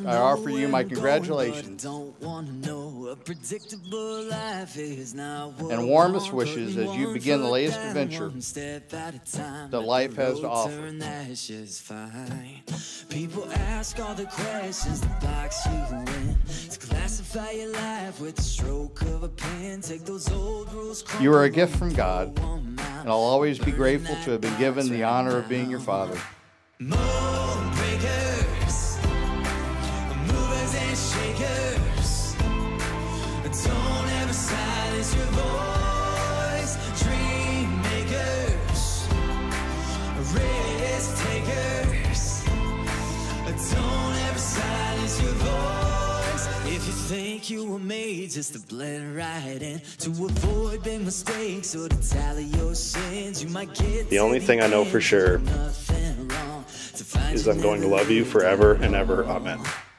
I offer you my congratulations and warmest wishes as you begin the latest adventure that life has to offer. People ask all the questions, the box you in, to classify your life with the stroke of a pen. Take those old rules. You are a gift from God, and I'll always be grateful to have been given the honor of being your father. Mold breakers, movers and shakers, don't ever silence your voice. Dream makers, risk takers, don't ever silence your voice. If you think you were made just to blend right in, to avoid big mistakes or to tally your sins, you might get. The only thing I know for sure is I'm going to love you forever and ever. Amen.